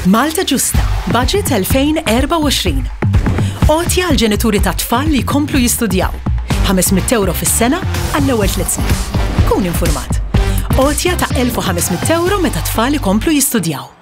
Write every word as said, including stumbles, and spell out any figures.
Malta Ġusta, Budget elfejn u erba' u għoxrin. Għotja għal-ġenituri ta' tfal li jkomplu jistudjaw. ħamesmija euro fis-sena għall-ewwel tliet snin. Kun infurmat. Għotja ta' elf u ħamesmija euro meta tfal ikomplu jistudjaw.